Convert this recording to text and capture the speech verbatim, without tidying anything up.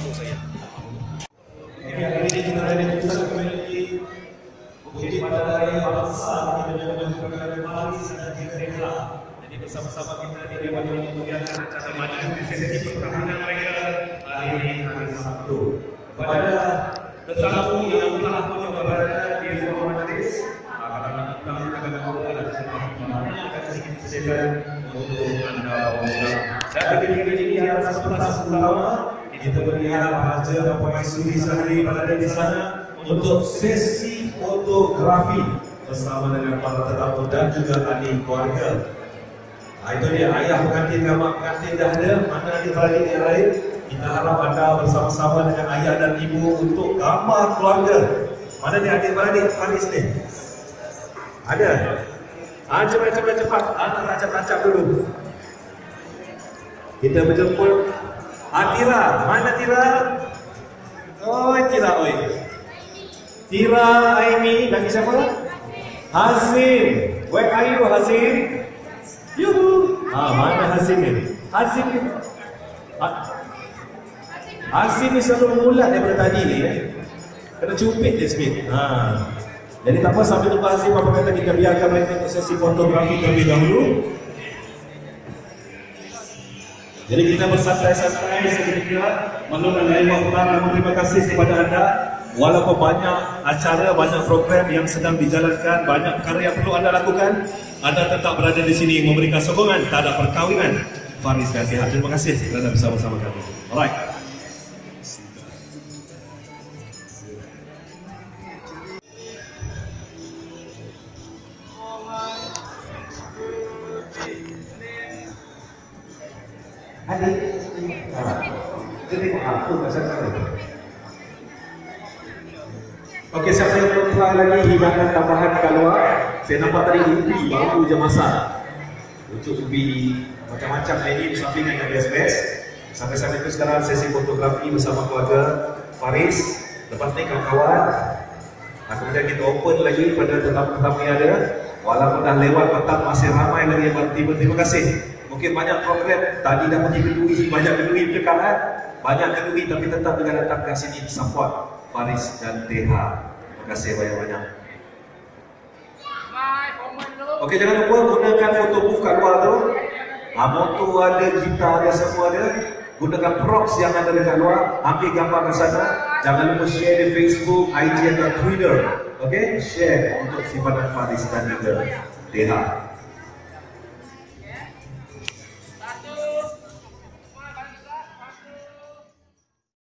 foto saya. Ini hari ini kita ada di pusat komuniti Bukit Padang Bangsa dengan dengan Paris dan Jakarta. Jadi bersama-sama kita di Dewan Kemudian acara majlis sesi pertahanan mereka hari ini hari Sabtu. Kepada tetamu yang telah mencoba berada di ruang majlis, akan kita akan melakukan sedikit untuk anda bawa. Dan ketika ini adalah sebelas utama, kita melihat raja dan permaisuri sehari berada di sana untuk sesi fotografi bersama dengan para tetamu dan juga ahli keluarga. Nah, itu dia ayah pengantin dan mak pengantin dah ada, mana adik-beradik yang lain. Kita harap anda bersama-sama dengan ayah dan ibu untuk gambar keluarga. Mana ni adik-beradik Faris ni? Ada? Ah, cepat cepat cepat. Ah, rancap-rancap dulu. Kita berjemput ah, Tira. Mana Tira? Oh, Tira oi. Tira, Aimi, lagi siapa? Hazim. Where are you, Hazim? Yuhu. Ah, mana Hazim ni? Hazim ni. Ah. Hazim ni selalu mengulat daripada tadi ni. Eh. Kena cupit dia sikit. Ha. Jadi tak apa, sambil tunggu Hazim, apa kata kita biarkan mereka untuk sesi fotografi terlebih dahulu. Jadi kita bersantai-santai seketika menurut lewat pulang. Namun terima kasih kepada anda. Walaupun banyak acara, banyak program yang sedang dijalankan, banyak perkara yang perlu anda lakukan, anda tetap berada di sini memberikan sokongan terhadap perkahwinan Faris dan Sihat. Terima kasih kerana bersama-sama kami. Alright. Adik, jadi apa pasal kau? Okey, siapa yang belum try lagi hidangan tambahan kat luar? Saya nampak tadi ubi baru je masak. Untuk ubi macam-macam ini bersampingan yang best-best. Sampai-sampai itu sekarang sesi fotografi bersama keluarga Faris. Lepas ni kawan-kawan, kemudian kita open lagi pada tetamu-tetamu yang ada. Walaupun dah lewat petang, masih ramai lagi yang baru tiba. Terima kasih. Mungkin banyak program tadi dah pergi kedui, banyak kedui dekat kan? Banyak kedui tapi tetap dengan datang ke sini support Faris dan T H. Terima kasih banyak-banyak. Okey, jangan lupa gunakan foto booth kat luar tu. Ha, motor ada, gitar ada, semua ada. Gunakan props yang ada dekat luar. Ambil gambar ke sana. Jangan lupa share di Facebook, I G dan Twitter. Okey, share untuk simpanan Faris dan juga T H.